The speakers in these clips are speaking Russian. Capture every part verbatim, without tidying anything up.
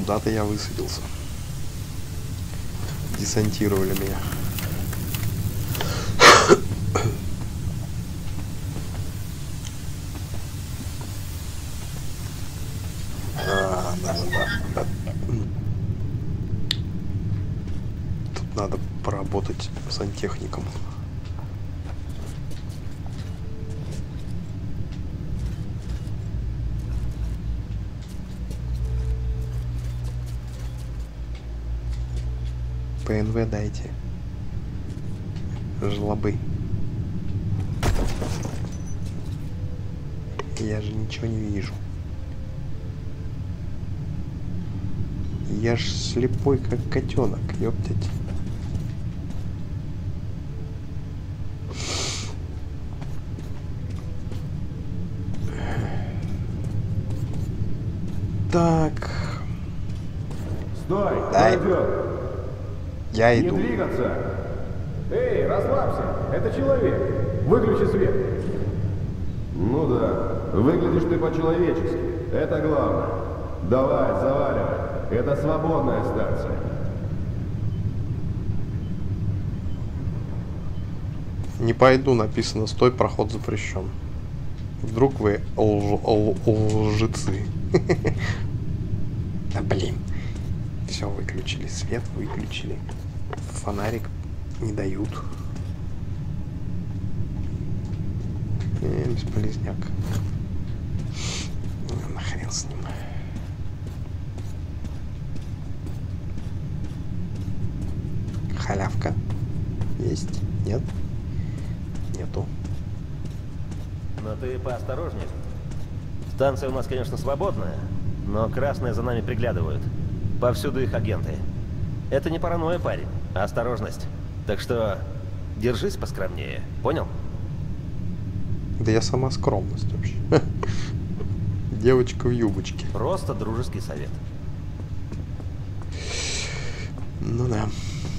Куда-то я высадился. Десантировали меня. А, да, да, да. Тут надо поработать сантехником. ПНВ дайте. Жлобы. Я же ничего не вижу. Я ж слепой, как котенок, ёптать. Так. Стой! Дай. Я Не иду. двигаться! Эй, расслабься! Это человек! Выключи свет! Ну да, выглядишь ты по-человечески. Это главное. Давай, заваливай. Это свободная станция. Не пойду, написано, стой, проход запрещен. Вдруг вы лж... л- лжецы. Да блин. Все, выключили свет, выключили. Фонарик не дают. Э, бесполезняк. Ну, нахрен с ним. Халявка. Есть? Нет? Нету. Но ты поосторожнее. Станция у нас, конечно, свободная, но красные за нами приглядывают. Повсюду их агенты. Это не паранойя, парень, а осторожность. Так что держись поскромнее, понял? Да я сама скромность вообще. Девочка в юбочке. Просто дружеский совет. Ну да.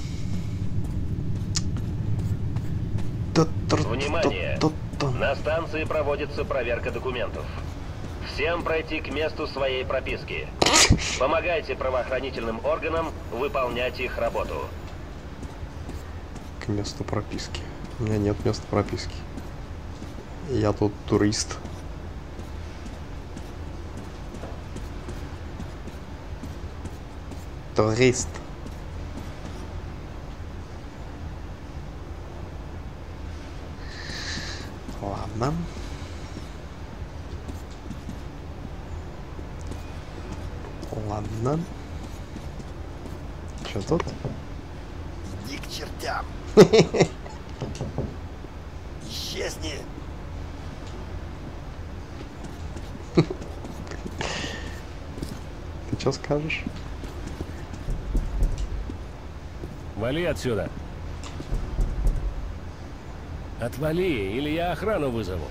Внимание! На станции проводится проверка документов. Всем пройти к месту своей прописки. Помогайте правоохранительным органам выполнять их работу. К месту прописки. У меня нет места прописки. Я тут турист. Турист. Ладно. Ладно. Что тут? Иди к чертям. Исчезни. Ты что скажешь? Вали отсюда. Отвали, или я охрану вызову.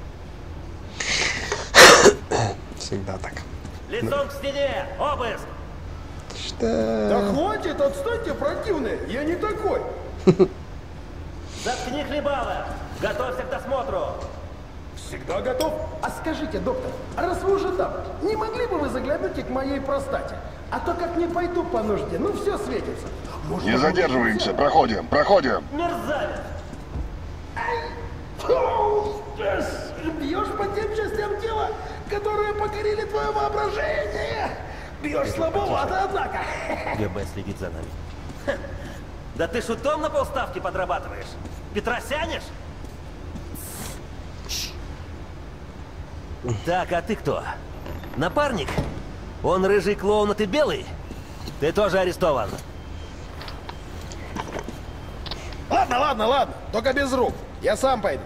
Всегда так. Лицом к стене! Обыск! Что? Да хватит, отстаньте, противные! Я не такой! Заткни хлебало! Готовься к досмотру! Всегда готов. А скажите, доктор, а раз вы уже там, не могли бы вы заглянуть и к моей простате? А то как не пойду по нужде, ну все светится. Может, Не задерживаемся, проходим, проходим. Мерзавец! Бьешь по тем частям тела, которые покорили твое воображение. Бьешь слабовато, однако. ГБ следит за нами. Ха. Да ты шутом на полставки подрабатываешь? Петросянешь? Так, а ты кто? Напарник? Он рыжий клоун, а ты белый? Ты тоже арестован. Ладно, ладно, ладно. Только без рук. Я сам пойду.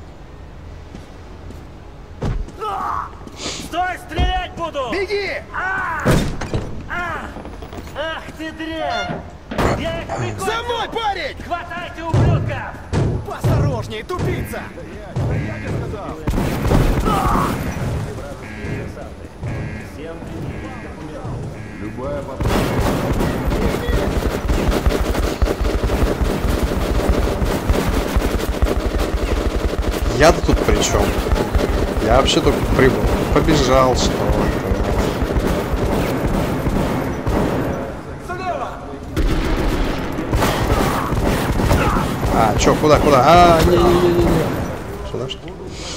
Стой, стрелять буду! Беги! А! А! Ах ты дрянь! Я их прикончил! За мной, парень! Хватайте, ублюдков! Поосторожнее, тупица! Любая попытка. Я-то тут при чем? Я вообще только прибыл. Побежал, что ли. А, чё, куда, куда? А, не-не-не-не-не. Сюда что ли?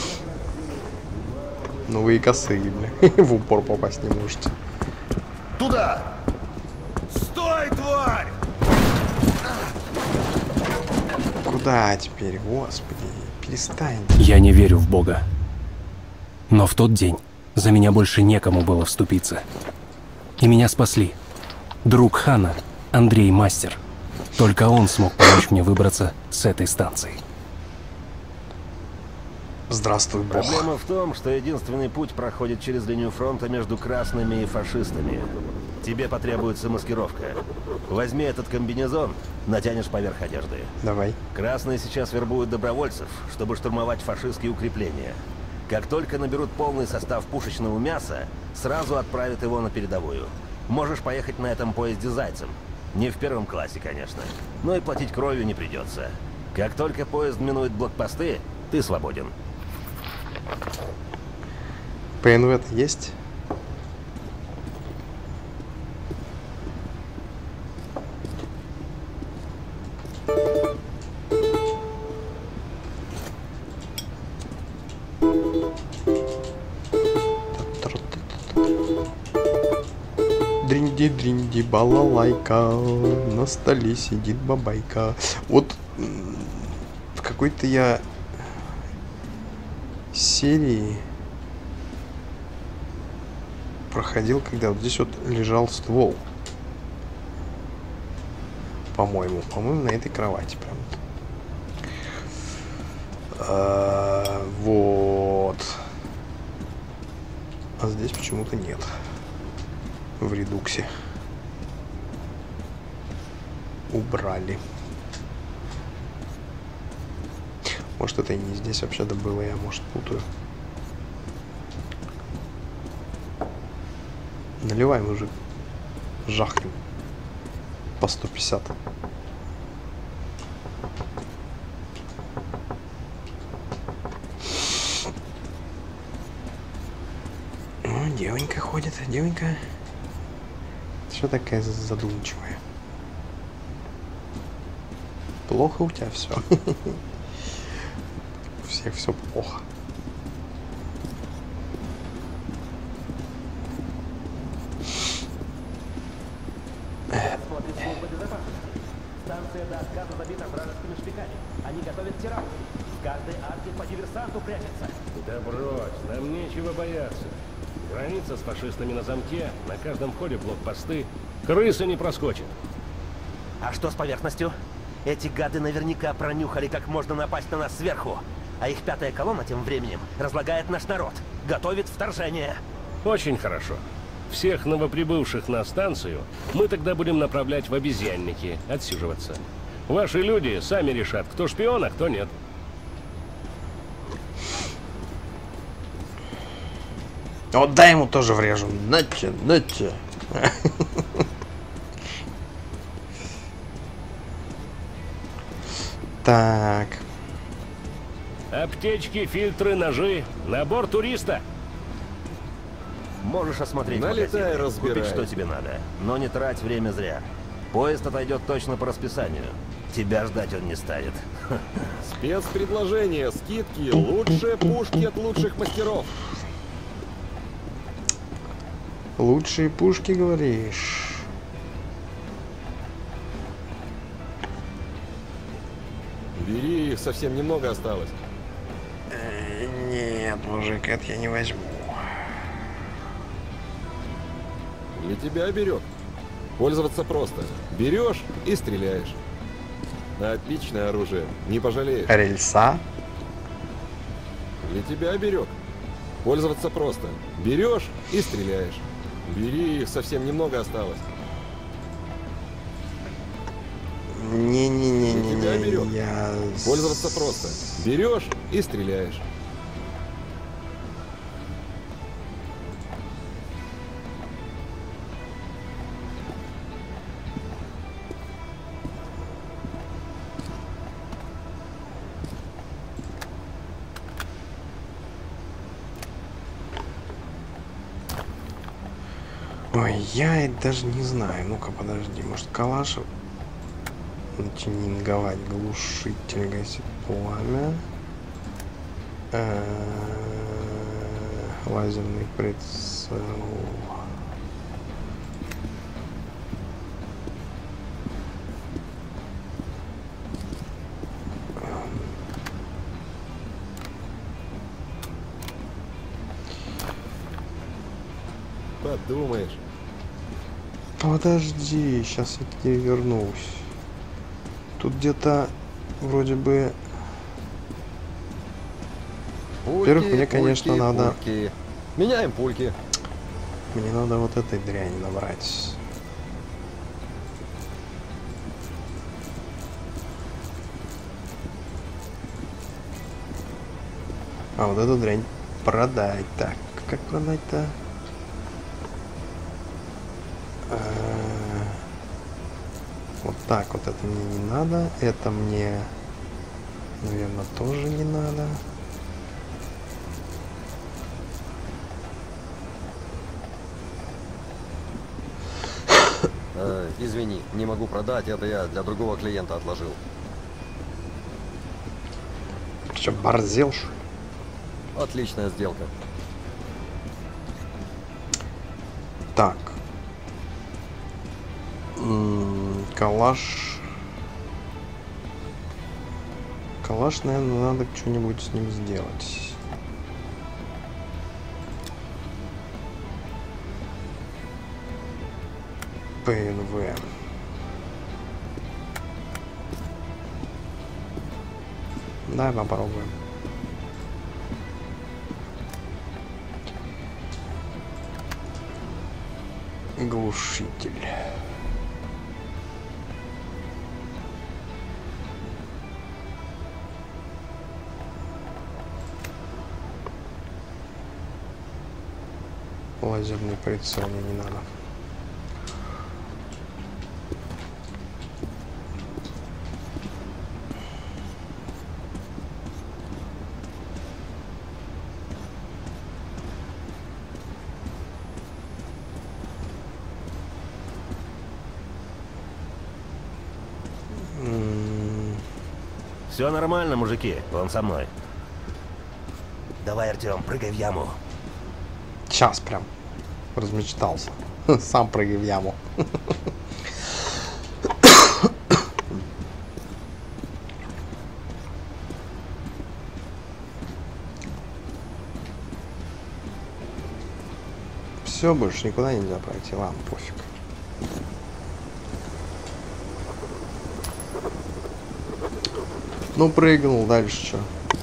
Ну вы и косые, бля. В упор попасть не можете. Туда! Стой, тварь! Куда теперь, господи? Перестань. Я не верю в Бога. Но в тот день за меня больше некому было вступиться. И меня спасли. Друг Хана, Андрей Мастер. Только он смог помочь мне выбраться с этой станции. Здравствуй, Бог. Проблема в том, что единственный путь проходит через линию фронта между красными и фашистами. Тебе потребуется маскировка. Возьми этот комбинезон, натянешь поверх одежды. Давай. Красные сейчас вербуют добровольцев, чтобы штурмовать фашистские укрепления. Как только наберут полный состав пушечного мяса, сразу отправят его на передовую. Можешь поехать на этом поезде зайцем. Не в первом классе, конечно. Но и платить кровью не придется. Как только поезд минует блокпосты, ты свободен. ПНВ-то есть? Дринди-дринди, балалайка, на столе сидит бабайка. Вот в какой-то я серии проходил, когда вот здесь вот лежал ствол. По-моему, по-моему, на этой кровати прям. А, вот. А здесь почему-то нет. В редуксе. Убрали. Может, это и не здесь вообще-то было, я, может, путаю. Наливай, мужик. Жахнем. По сто пятьдесят. О, девонька ходит, девонька. Что такая задумчивая? Плохо у тебя все. У всех все плохо. Станция до отказа забита вражескими шпиками. Они готовят теракт. В каждой арке по диверсанту прячется. Да брось, нам нечего бояться. Граница с фашистами на замке, на каждом входе блокпосты. Крыса не проскочит. А что с поверхностью? Эти гады наверняка пронюхали, как можно напасть на нас сверху. А их пятая колонна тем временем разлагает наш народ. Готовит вторжение. Очень хорошо. Всех новоприбывших на станцию мы тогда будем направлять в обезьянники, отсиживаться. Ваши люди сами решат, кто шпион, а кто нет. Вот дай ему тоже врежу. Нате, нате. Так. Аптечки, фильтры, ножи. Набор туриста. Можешь осмотреть Налетай, магазины, разбирай. купить, что тебе надо. Но не трать время зря. Поезд отойдет точно по расписанию. Тебя ждать он не станет. Спецпредложение, скидки, лучшие пушки от лучших мастеров. Лучшие пушки, говоришь? Бери, их совсем немного осталось. Э, Нет, мужик, это я не возьму. Для тебя берет. Пользоваться просто. Берешь и стреляешь. Отличное оружие, не пожалеешь. Рельса? Для тебя берет. Пользоваться просто. Берешь и стреляешь. Бери, их совсем немного осталось. Для тебя Не-не-не-не-не, берет. я... Пользоваться просто. Берешь и стреляешь. Ой, я даже не знаю. Ну-ка, подожди, может, калаш? Тюнинговать глушитель, гасит пламя. Лазерный прицел. Подумаешь. Подожди, сейчас я к тебе вернусь. Тут где-то вроде бы... Во-первых, мне, конечно, пульки, надо... Пульки. Меняем пульки. Мне надо вот этой дряни набрать. А вот эту дрянь продать. Так, как продать-то? Вот так вот это мне не надо. Это мне, наверное, тоже не надо. Э, извини, не могу продать, это я для другого клиента отложил. Че, борзел, что ли? Отличная сделка. Так. М-м, калаш. Калаш, наверное, надо что-нибудь с ним сделать. ПНВ. Давай попробуем. Глушитель. Лазерный прицел мне не надо. Все нормально, мужики, он со мной. Давай, Артем, прыгай в яму. Сейчас прям размечтался. Сам прыгай в яму. Все, больше никуда нельзя пройти. Ладно, пофиг. Ну, прыгнул, дальше что?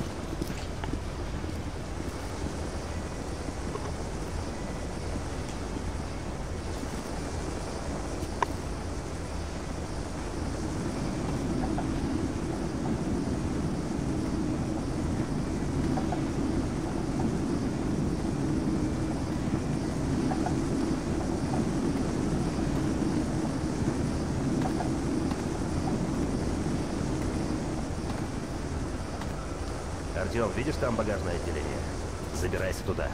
Артем, видишь там багажное отделение? Забирайся туда.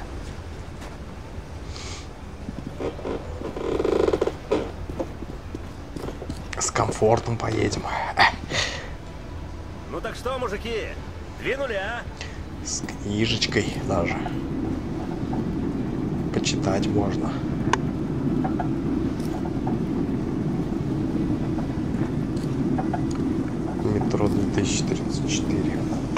С комфортом поедем. Ну так что, мужики, двинули, а? С книжечкой даже. Почитать можно. Метро две тысячи тридцать четыре.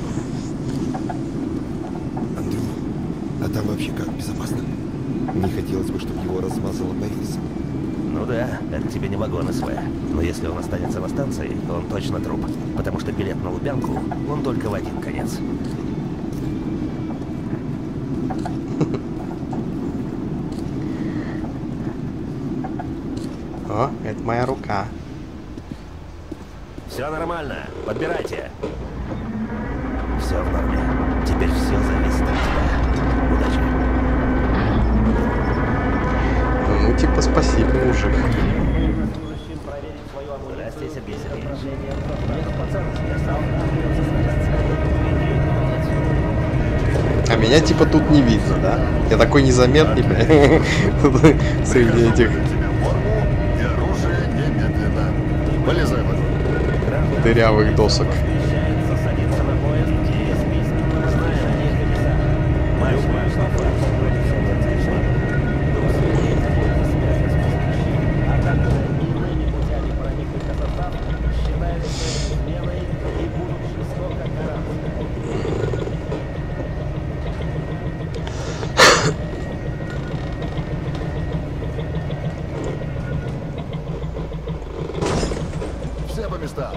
Андрю, а там вообще как безопасно? Не хотелось бы, чтобы его размазало по рельсам. Ну да, это тебе не вагон СВ. Но если он останется на станции, то он точно труп. Потому что билет на Лубянку, он только в один конец. О, это моя рука. Все нормально, подбирайте. Все в норме. Теперь все зависит от тебя. Удачи. Ну, типа, спасибо, мужик. Здрасте, Сергей Сергеевич. А меня, типа, тут не видно, да? Я такой незаметный, бля. Среди этих... Тебе форму и оружие немедленно. Вылезай в это. дырявых досок. Все по местам.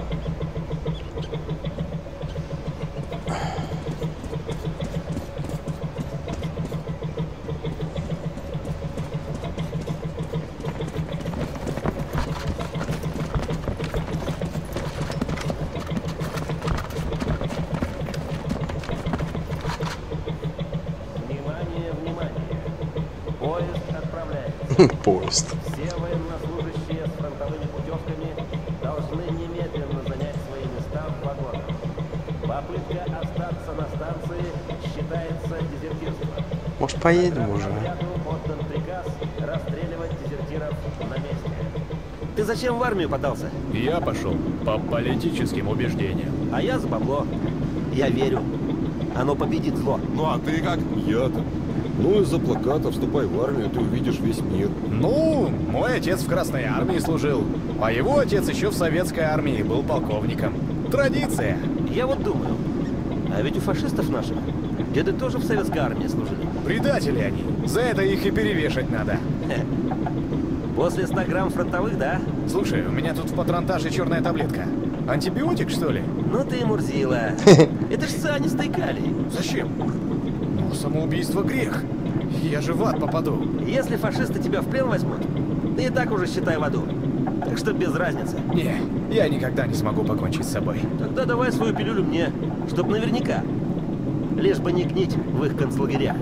Внимание, внимание. Поезд отправляется. Поезд. Все военнослужащие с фронтовыми путевками должны немедленно занять свои места в вагонах. Попытка остаться на станции считается дезертирством. Может, поедем уже? Отряду отдан приказ расстреливать дезертиров на месте. Ты зачем в армию подался? Я пошел по политическим убеждениям. А я за бабло. Я верю. Оно победит зло. Ну а ты как? Я-то. Ну, из-за плаката «Вступай в армию», ты увидишь весь мир. Ну, мой отец в Красной армии служил, а его отец еще в Советской армии был полковником. Традиция. Я вот думаю, а ведь у фашистов наших деды тоже в советской армии служили. Предатели они. За это их и перевешать надо. Хе. После ста грамм фронтовых, да? Слушай, у меня тут в патронтаже черная таблетка. Антибиотик, что ли? Ну ты мурзила. Это ж цианистый калий. Зачем? Ну, самоубийство грех. Я же в ад попаду. Если фашисты тебя в плен возьмут, ты и так уже считай в аду. Так что без разницы. Не, я никогда не смогу покончить с собой. Тогда давай свою пилюлю мне, чтоб наверняка. Лишь бы не гнить в их концлагерях.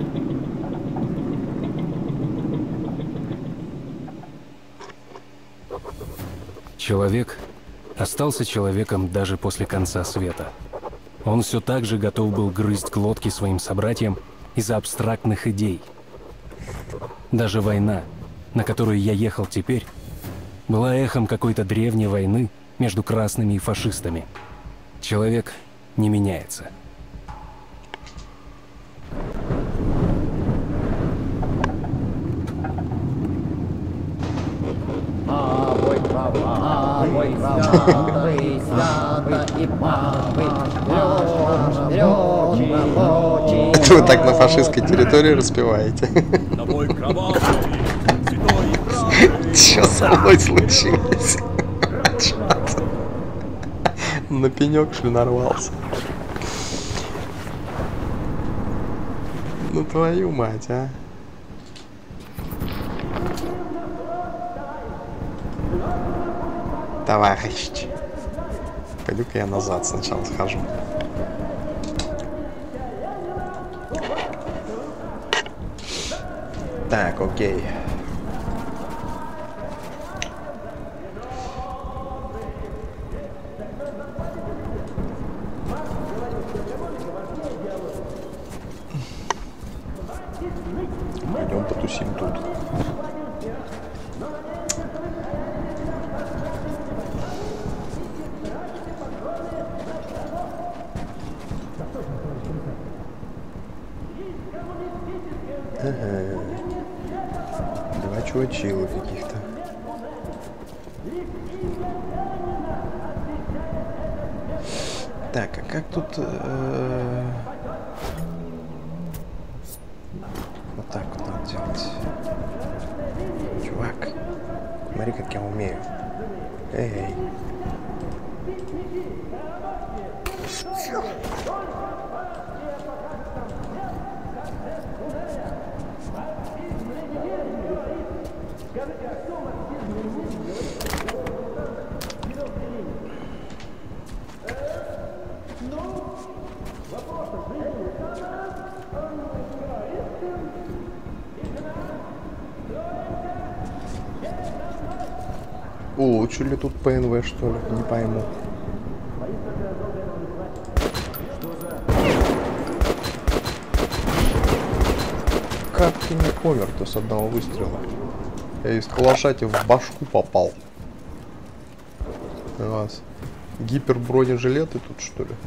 Человек остался человеком даже после конца света. Он все так же готов был грызть глотки своим собратьям из-за абстрактных идей. Даже война, на которую я ехал теперь, была эхом какой-то древней войны между красными и фашистами. Человек не меняется. Это вы так на фашистской территории распеваете? Что со мной случилось? На пенек, что ли, нарвался? Ну твою мать, а? Товарищ. Пойду-ка я назад сначала схожу. Так, окей. Пойдем потусим тут. Ага. Два чувачила каких-то. Так, а как тут... Э... Вот так вот надо делать. Чувак, смотри, как я умею. Эй. Улучшили тут ПНВ, что ли? Не пойму. Как ты не помер-то с одного выстрела? Я из калашати в башку попал. Раз. Гипербронежилеты тут, что ли?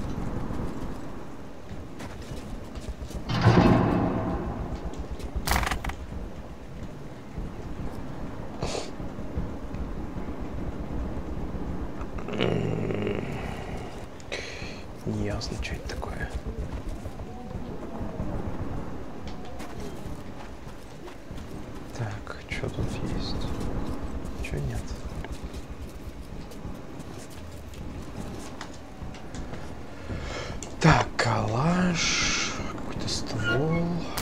Неясно, что это такое. Так, что тут есть? Чё нет? Так, калаш, какой-то ствол.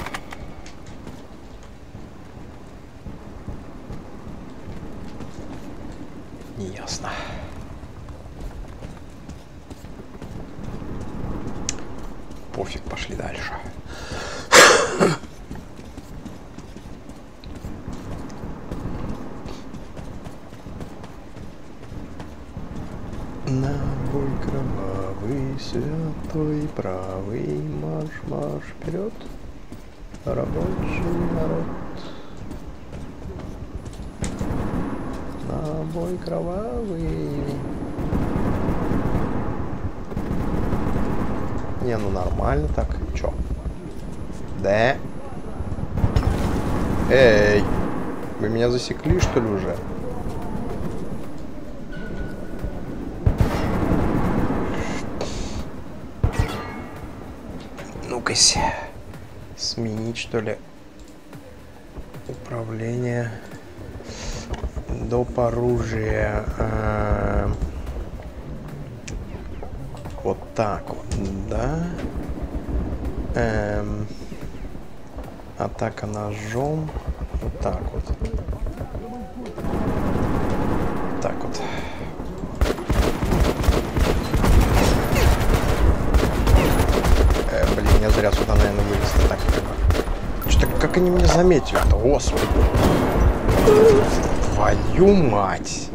Неясно. Пофиг, пошли дальше. На бой кровавый, святой, правый, марш, марш вперед, рабочий народ. На бой кровавый. Не, ну нормально так. Чё? Да? Эй! Вы меня засекли, что ли, уже? Ну-ка-ся. Сменить, что ли, управление. Доп. Оружия. А... Вот так вот, да. Эм... Атака ножом. Вот так вот. Так вот. Э, блин, я зря сюда, наверное, вылез. Так, что-то как они меня заметили-то, господи. Твою мать.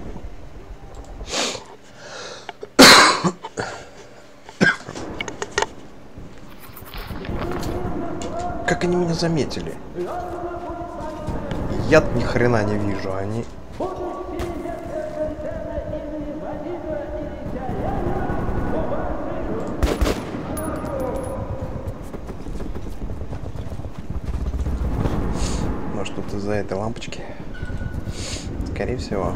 Как они меня заметили? Я ни хрена не вижу, они... Может, тут из-за этой лампочки? Скорее всего.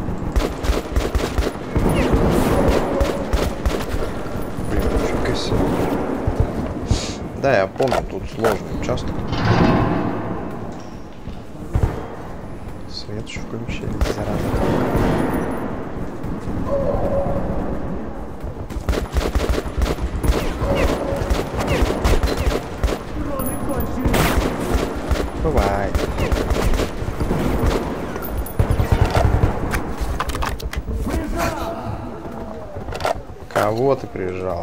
Блин, нифига себе. Да, я помню, тут сложный участок. Свет еще включили, зараза. Бывает. Кого ты прижал?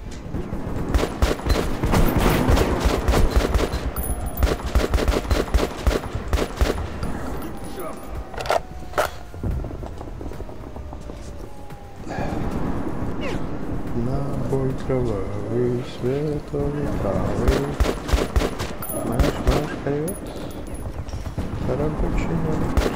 Кровавый, светлый, правый. Марш, марш вперед. Рабочий народ.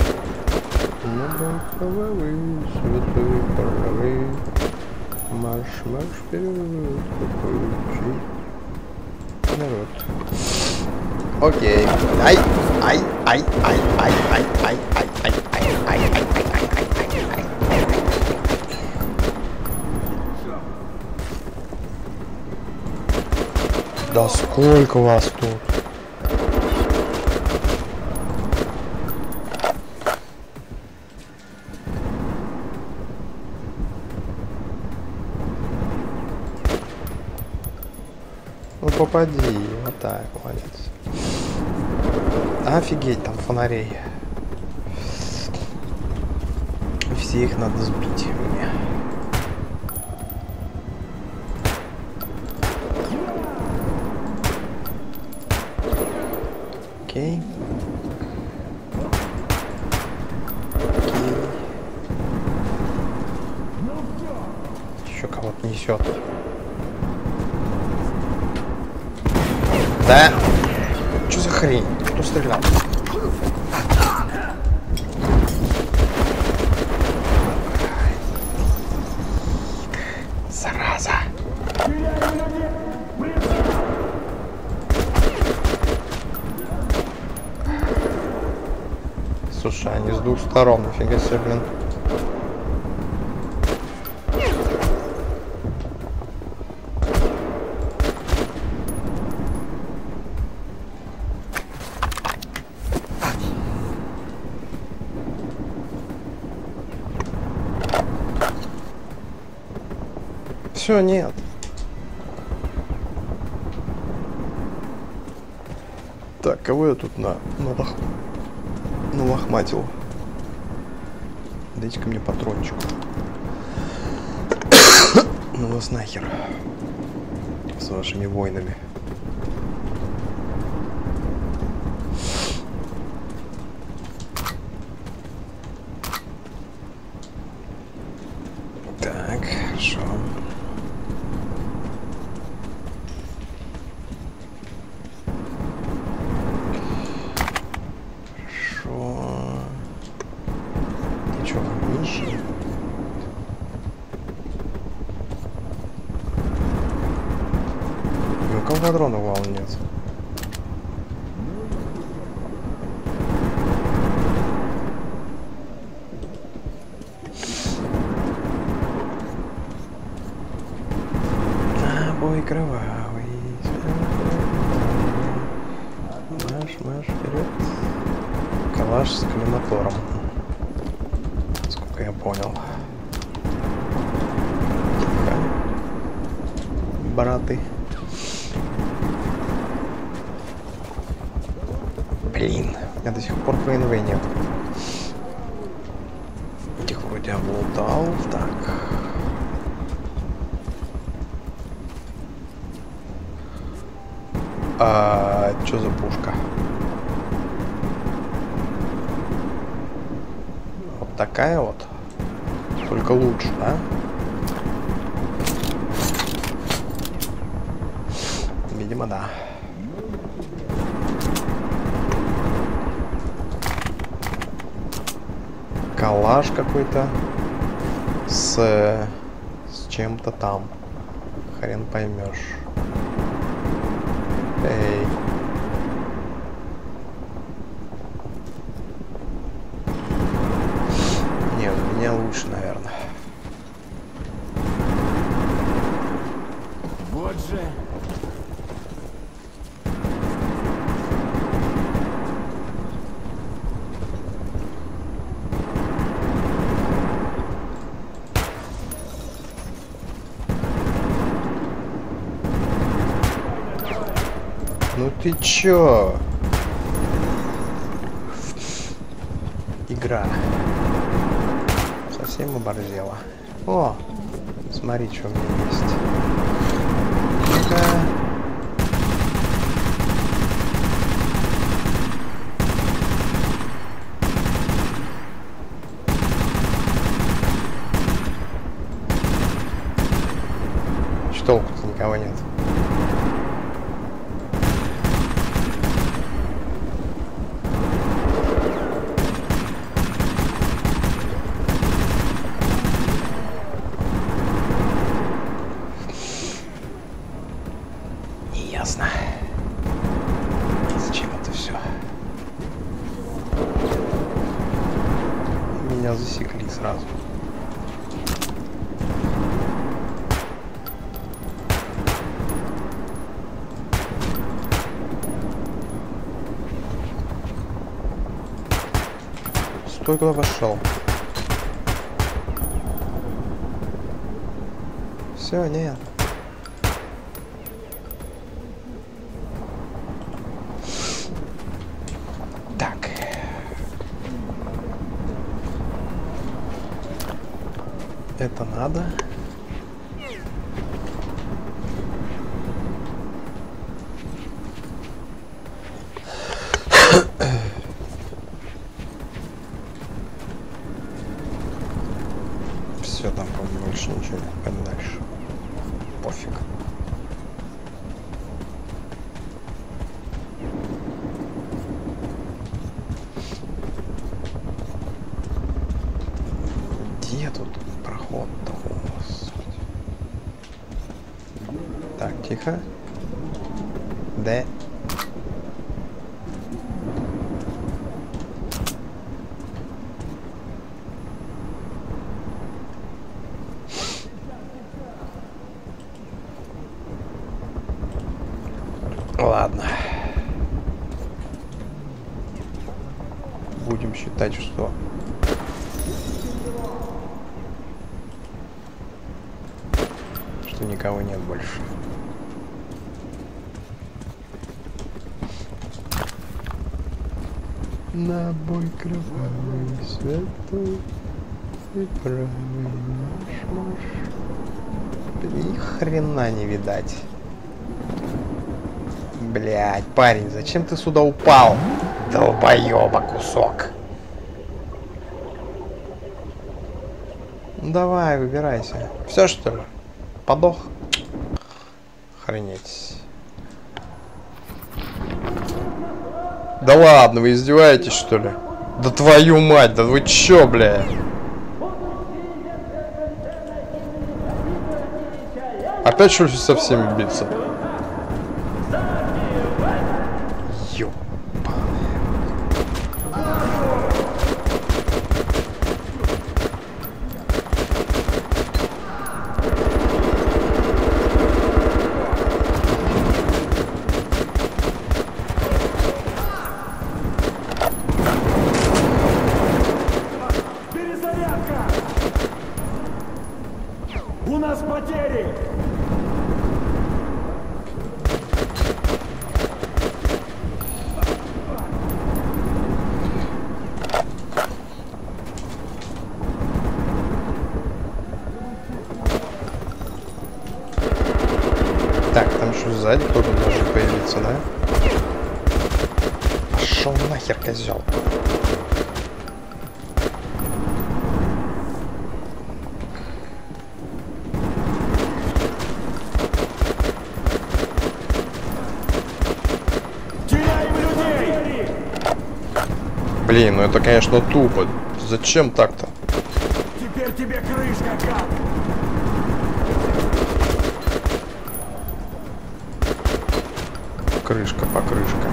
На кровавый, светлый, правый. Марш, марш вперед. Рабочий народ. Окей. Ай, ай, ай, ай, ай, ай, ай, ай, ай, ай, ай, ай, ай. Да сколько вас тут? Ну попади, вот так, молодец. Офигеть, там фонарей. Все их надо сбить мне. Окей. Окей. Еще кого-то несет. Да? Что за хрень? Кто стрелял? Зараза. Слушай, они с двух сторон, нифига себе, блин. Все, нет. Так, кого я тут на, на лох... налохматил? Дайте-ка мне патрончик. Ну вас нахер. С вашими войнами. Так, хорошо. Патронов вал нет. А, бой кровавый. Маш, маш, вперед. Калаш с коллиматором. Сколько я понял. Браты. Блин, у меня до сих пор ПНВ нет. Этих вроде облутал. Так. А что за пушка? Вот такая вот. Только лучше, да? Видимо, да. Калаш какой-то с, с чем-то там. Хрен поймешь. Эй. Нет, у меня лучше, наверное. Вот же. Ну ты чё? Игра. Совсем оборзела. О, смотри, что у меня есть. Ну-ка. Что толку-то никого нет? Ясно. Зачем это все? Меня засекли сразу. Стой, куда пошел? Все, нет. Это надо. Все, там, по-моему, больше ничего не пойдем дальше. Пофиг. Где тут проход-то, господи? Так, тихо. Да. Ладно. Будем считать, что что никого нет больше. На бой кровавый, святой и правый наш марш. Ни хрена не видать. Блять, парень, зачем ты сюда упал? Долбоеба кусок. Ну, давай, выбирайся. Все, что ли? Подох? Охренеть. Да ладно, вы издеваетесь, что ли? Да твою мать, да вы чё, бля? Опять что ли со всеми биться? У нас потери! Так, там что, сзади кто-то должен появиться, да? Пошел нахер, козел. Блин, ну это, конечно, тупо. Зачем так-то? Теперь тебе крышка, как? Крышка, покрышка.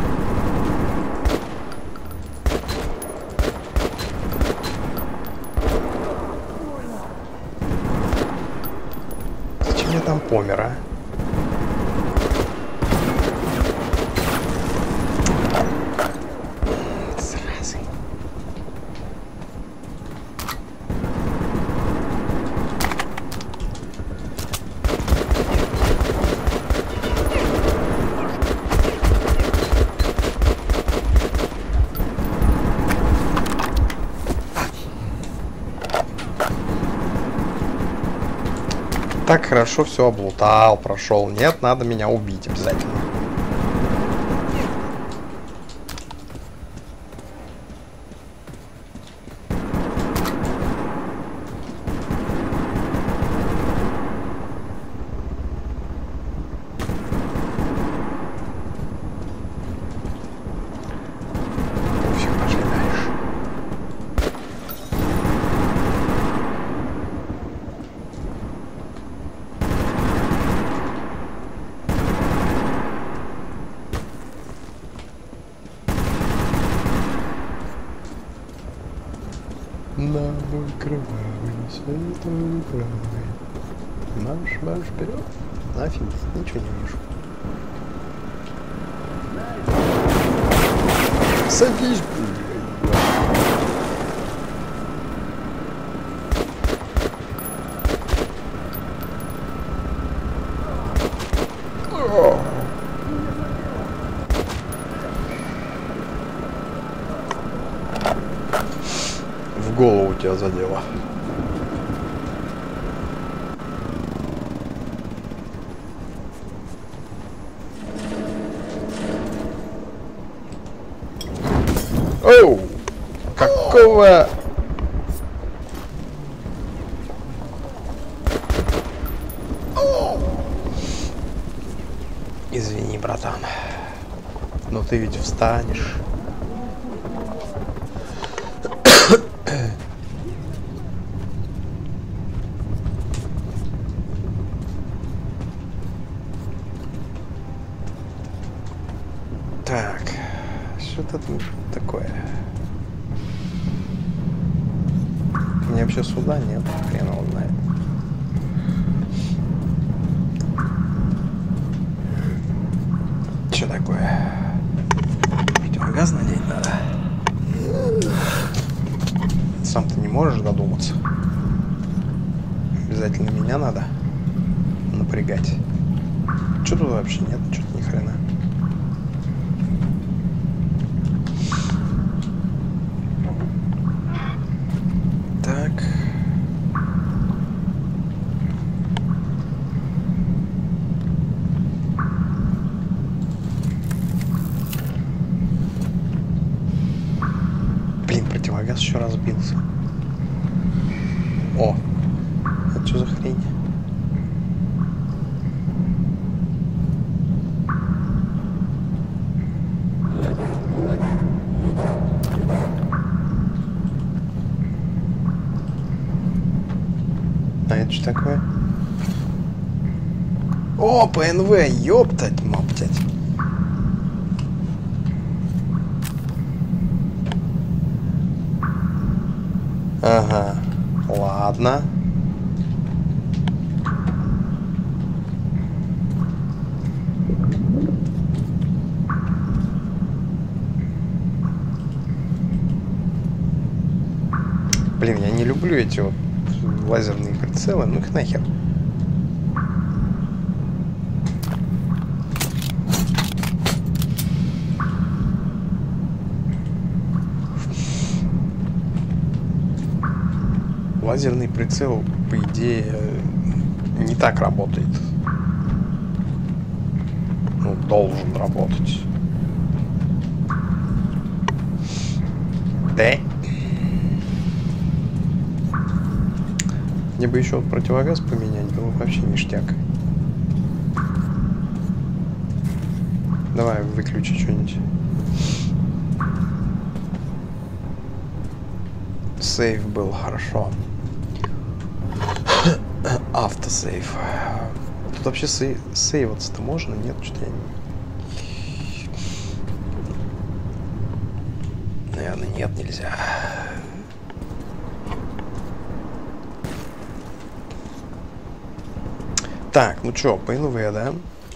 Зачем я там помер, а? Так хорошо все облутал, прошел. Нет, надо меня убить обязательно. Все, пошли дальше. На бой кровавый, святой правый. Марш, марш вперед. Нафиг, ничего не вижу. Садись, блядь. О! В голову тебя задело. Оу! Какого? Извини, братан. Но ты ведь встанешь. Так, что-то такое. Мне вообще сюда нет, хрен его знает. Что такое? Противогаз надеть надо. Сам ты не можешь додуматься. Обязательно меня надо напрягать. Что тут вообще нет? Что-то ни хрена. Так. Блин, противогаз еще разбился. О, это что за хрень? А это что такое? О, ПНВ, ёптать, моптать. Ага, ладно. Блин, я не люблю эти вот лазерные прицелы, ну их нахер. Лазерный прицел, по идее, не так работает. Ну, должен работать. Да? Мне бы еще вот противогаз поменять, было бы вообще ништяк. Давай выключи что-нибудь. Сейф был, хорошо. Автосейф. Тут вообще сей сейваться-то можно? Нет, что-то я не... Наверное, нет, нельзя. Так, ну чё, ПНВ, да?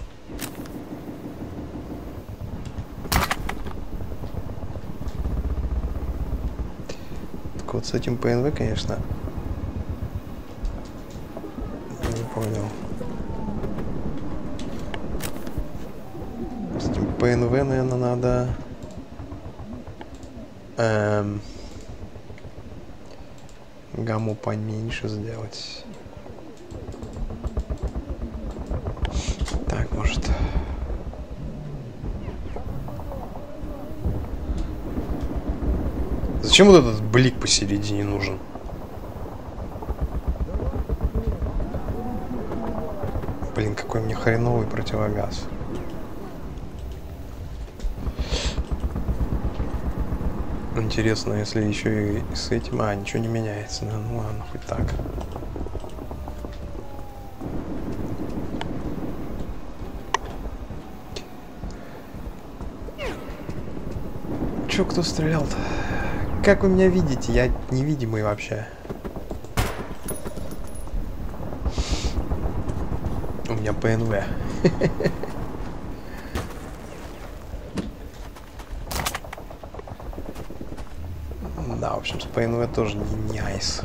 Так вот с этим ПНВ, конечно... Не понял. С этим ПНВ, наверное, надо... Эм... Гамму поменьше сделать. Так, может... Зачем вот этот блик посередине нужен? Блин, какой мне хреновый противогаз. Интересно, если еще и с этим... А, ничего не меняется. Да? Ну ладно, хоть так. Чё, кто стрелял-то? Как вы меня видите? Я невидимый вообще. У меня ПНВ. Да, в общем, с ПНВ тоже не айс.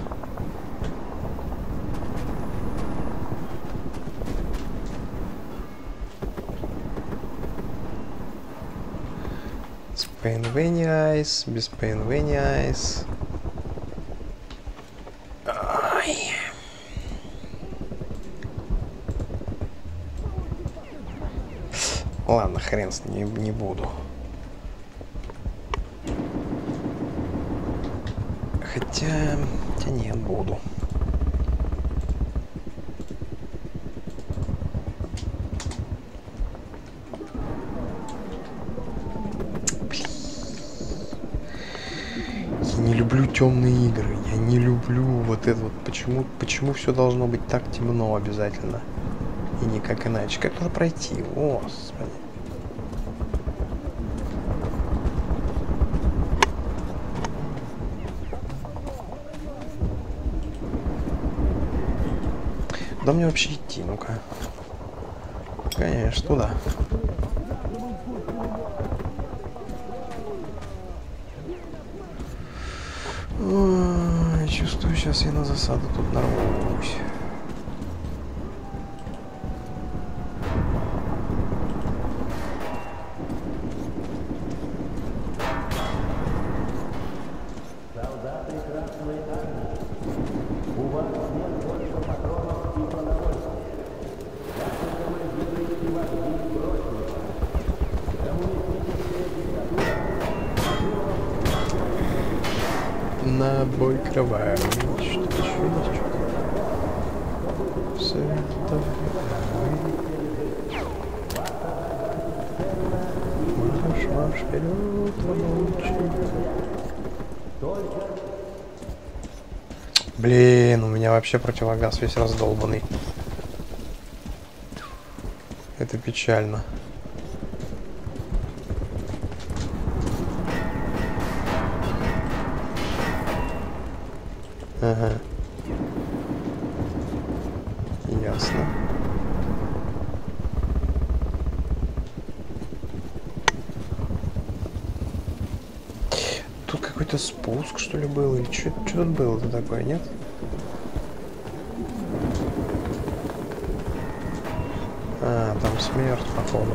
С ПНВ не айс, без ПНВ не айс. Ай. Ладно, хрен с ним, не буду. Хотя... Хотя нет, буду. Блин. Я не люблю темные игры. Я не люблю вот это вот. Почему, почему все должно быть так темно обязательно? И никак иначе. Как туда пройти? Господи. Куда мне вообще идти? Ну-ка. Конечно, туда. Ой, чувствую, сейчас я на засаду тут нарвусь. На бой кровавый. Что-то еще есть, что-то. Все это марш, марш вперед, рабочий. Блин, у меня вообще противогаз весь раздолбанный. Это печально. Ага. Ясно. Тут какой-то спуск, что ли, был? Или что тут было-то такое, нет? А, там смерть, походу.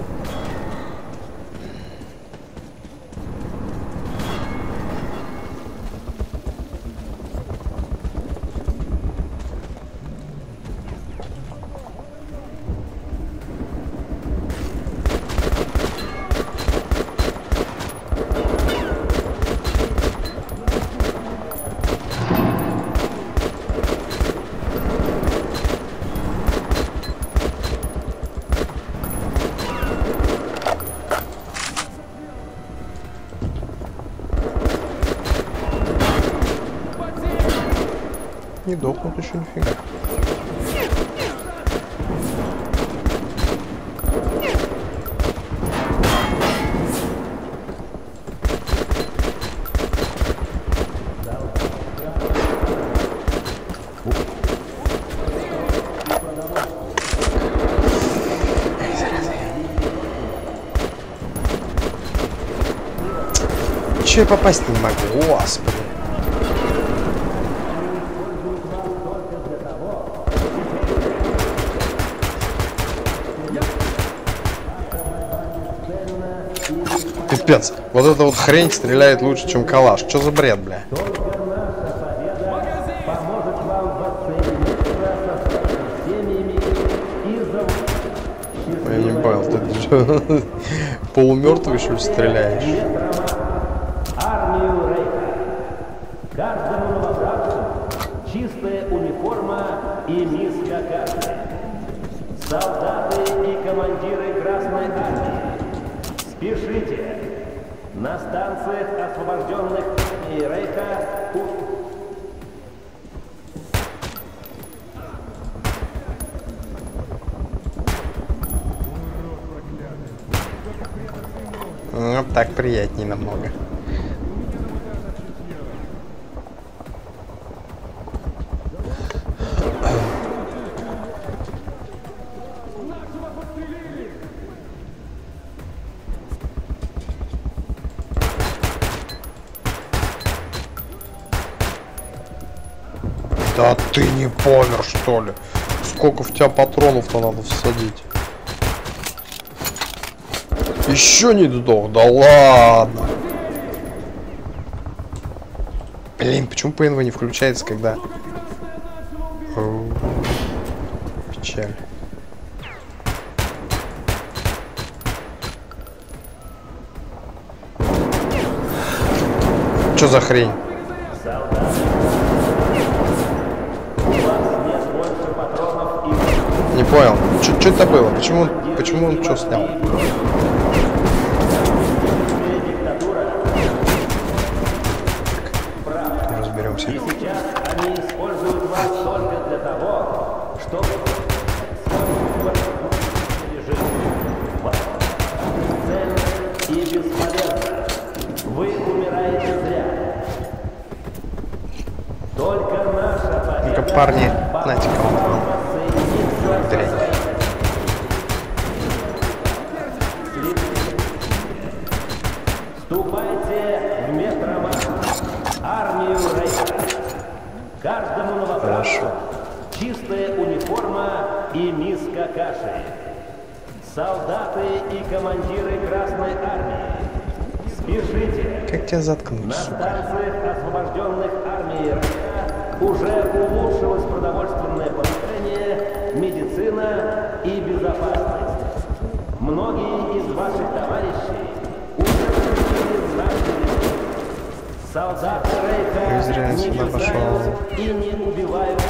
Не дохнут еще нифига. Че я попасть не могу, господи. Пипец, вот эта вот хрень стреляет лучше, чем калаш. Что за бред, бля? Я не понял, ты что, полумертвый, что ли, стреляешь? Чистая униформа и миска каши. Солдаты и командиры Красной Армии, спешите! На станциях, освобожденных и Рейха, ну, так приятнее намного. Да ты не помер, что ли? Сколько в тебя патронов-то надо всадить? Еще не сдох? Да ладно. Блин, почему ПНВ не включается, когда... О, печаль. Что за хрень? Не понял. Что это было? Почему, почему он что снял? Так, разберемся. и сейчас они используют вас только для того, чтобы цельно и бесполезно. Вы умираете зря. Только наша победа. Ну-ка, парни, знаете, кого Каждому новобранцу чистая униформа и миска каши. Солдаты и командиры Красной Армии, спешите! Как тебя заткнуть, На сука? станциях освобожденных армией Россия уже улучшилось продовольственное положение, медицина и безопасность. Многие из ваших товарищей уже получили знаки. Солдаты Рейха не бросают и не убивают.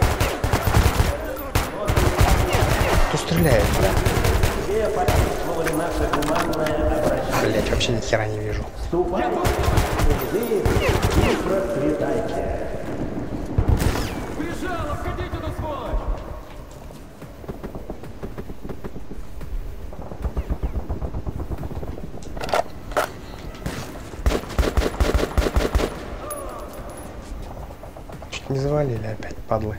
Кто стреляет, бля? Все почувствовали наше гуманное обращение. Блять, вообще ни хера не вижу. Ступайте и процветайте. Бежал, обходите эту сволочь! Чуть не завалили опять, падлы.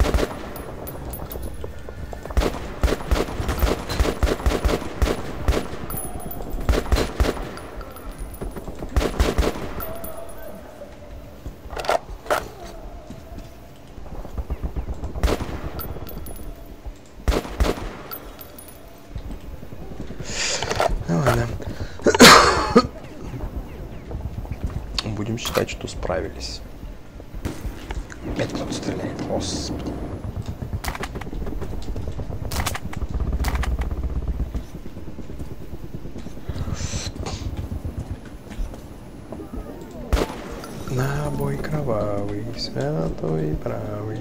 Будем считать, что справились. Опять кто-то стреляет. Господи. На бой кровавый, святой и правый.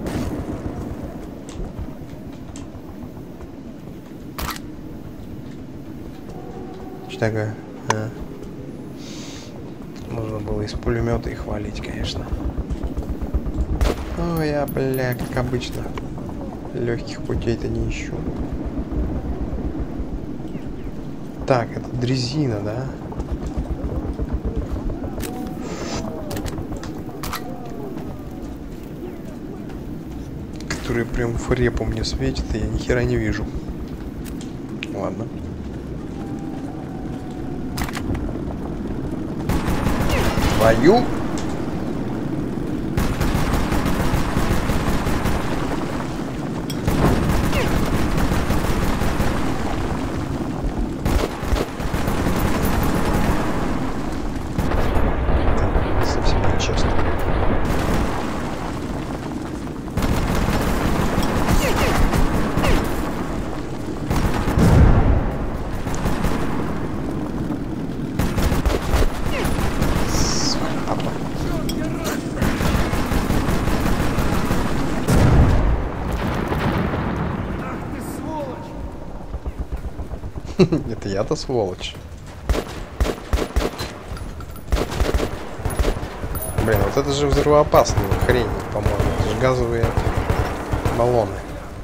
Что такое? А. Можно было из пулемета их валить, конечно. Ну, я, бля, как обычно, легких путей-то не ищу. Так, это дрезина, да? Которые прям в репу мне светит, и я ни хера не вижу. Ладно. Твою. Совсем нечестно. Это я-то сволочь. Блин, вот это же взрывоопасная хрень, по-моему. Это же газовые баллоны.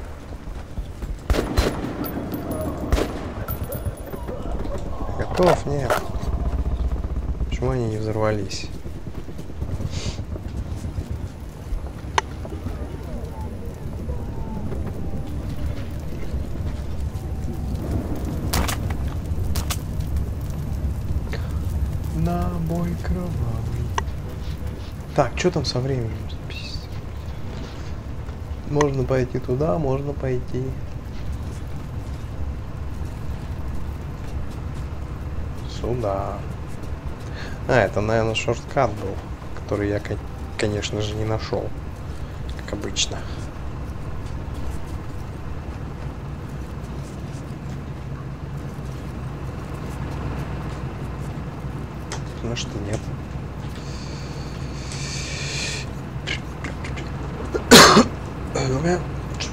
Готов? Нет. Почему они не взорвались? На бой кровавый. Так, что там со временем? Можно пойти туда, можно пойти. Сюда. А, это, наверное, шорткат был, который я, конечно же, не нашел. Как обычно. Ну что, нет. Ну-ка, что?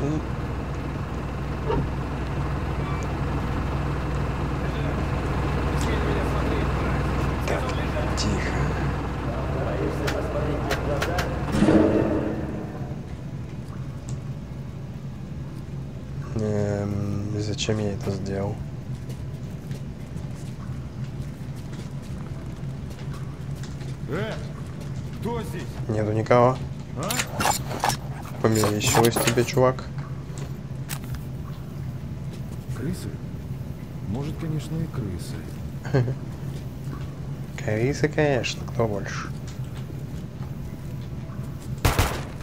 Так, тихо. Эм, зачем я это сделал? Э, кто здесь? Нету никого. А? Померещилось тебе, чувак. Крысы? Может, конечно, и крысы. Крысы, конечно, кто больше?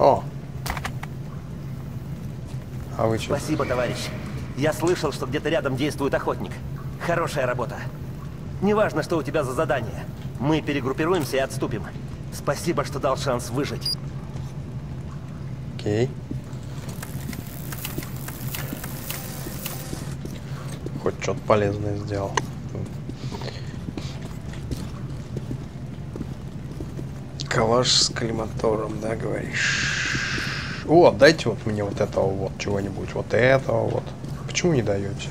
О! А вы что? Спасибо, товарищ. Я слышал, что где-то рядом действует охотник. Хорошая работа. Неважно, что у тебя за задание. Мы перегруппируемся и отступим. Спасибо, что дал шанс выжить. Окей. Хоть что-то полезное сделал. Калаш с коллиматором, да, говоришь? О, дайте вот мне вот этого вот чего-нибудь. Вот этого вот. Почему не даете?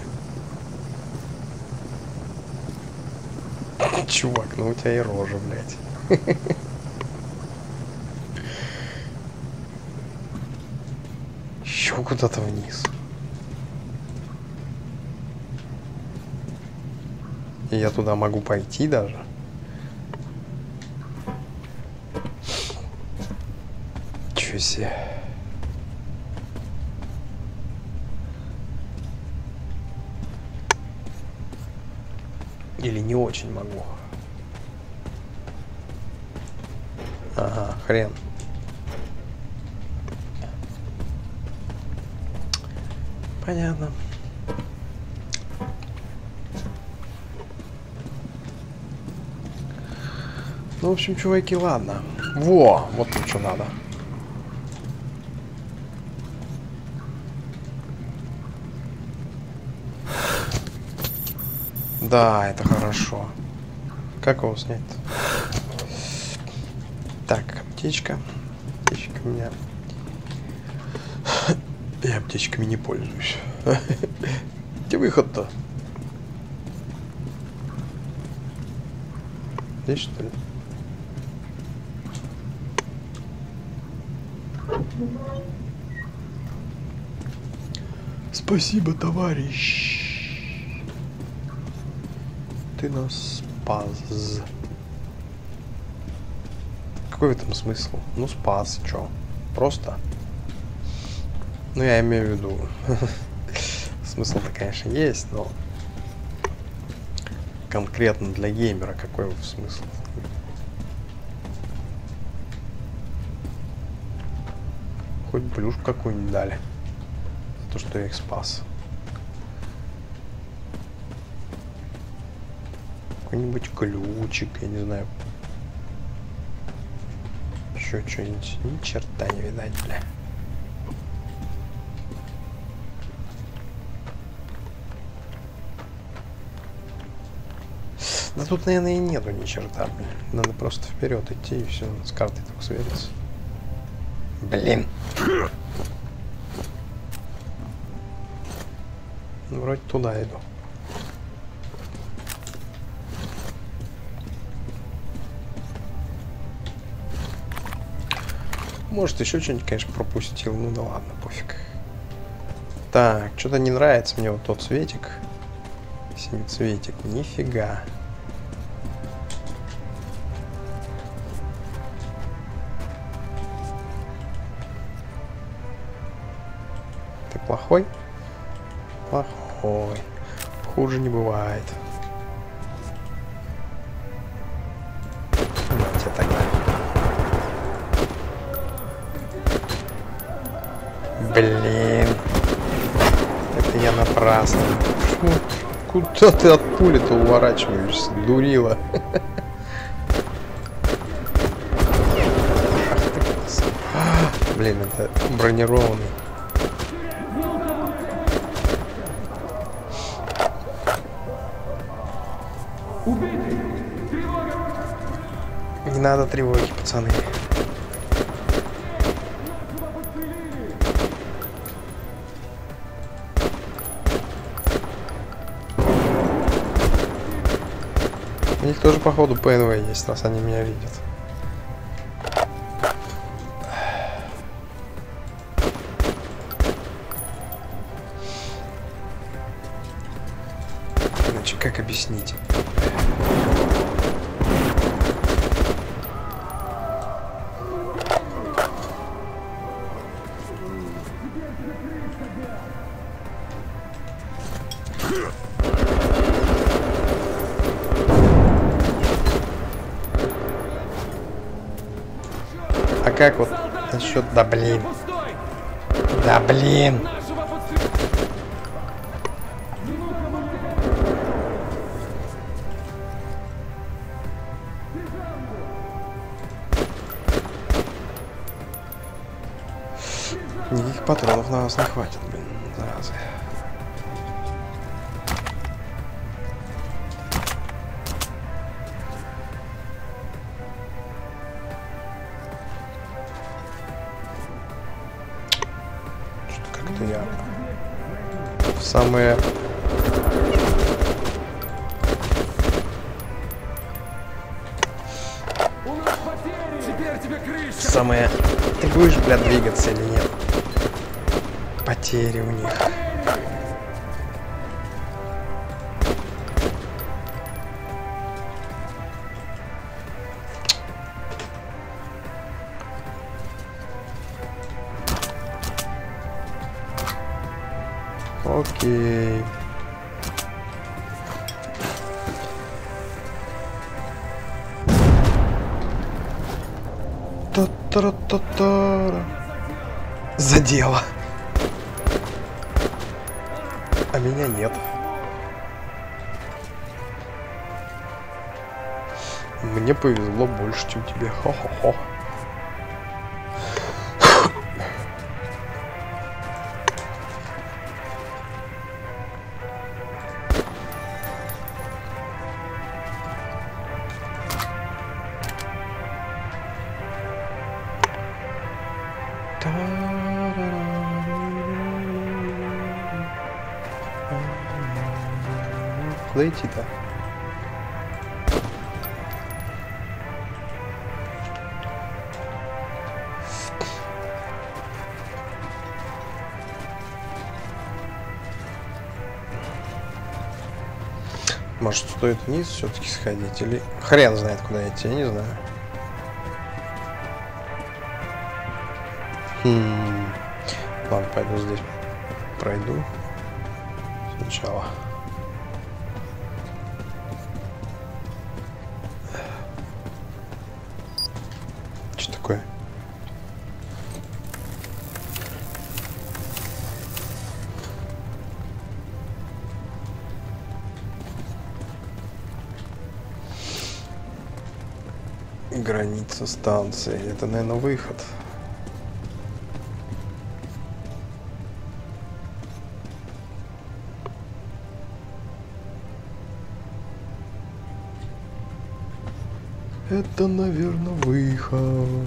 Чувак, ну у тебя и рожа, блядь. Еще куда-то вниз. И я туда могу пойти даже. Чё себе. Или не очень могу. Ага, хрен. Понятно. Ну, в общем, чуваки, ладно. Во, вот тут что надо. Да, это хорошо. Как его снять-то? Так, аптечка. Аптечка у меня. Я аптечками не пользуюсь. Где выход-то? Здесь, что ли? Спасибо, товарищ. Ты нас спас. Какой в этом смысл? Ну, спас, чё? Просто? Ну, я имею в виду. Смысл-то, конечно, есть, но конкретно для геймера какой смысл? Хоть плюшку какую-нибудь дали. За то, что я их спас. Какой-нибудь ключик, я не знаю. Еще что-нибудь. Ни черта не видать, бля. Да тут, наверное, и нету ни черта, блин. Надо просто вперед идти и все, с картой только свериться. Блин. Ну, вроде туда иду. Может, еще что-нибудь, конечно, пропустил. Ну да ладно, пофиг. Так, что-то не нравится мне вот тот цветик. Семицветик. Нифига. Ты плохой? Плохой. Хуже не бывает. Давайте тогда. Блин. Это я напрасно. Почему? Куда ты от пули-то уворачиваешься, дурила? Ах ты, блин, это бронированный. Не надо тревоги, пацаны. У них тоже, походу, ПНВ есть, раз они меня видят. Иначе как объяснить? А как вот Насчет, да блин. Да блин. Никаких патронов на вас не хватит, блин, заразы. Что-то как-то я в самые... Самое... Ты будешь, блядь, двигаться или нет? Потери у них. Окей. Та-та-та-та. Задело. А меня нет. Мне повезло больше, чем тебе. Хо-хо-хо. Куда идти-то? Может, стоит вниз все-таки сходить? Или хрен знает, куда идти, я не знаю. Хм. Ладно, пойду здесь пройду сначала. Что такое? Граница станции. Это, наверное, выход. Это, наверное, выход.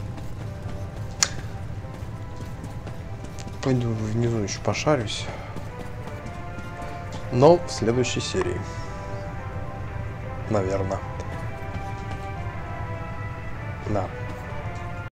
Пойду внизу еще пошарюсь. Но в следующей серии. Наверное. Да.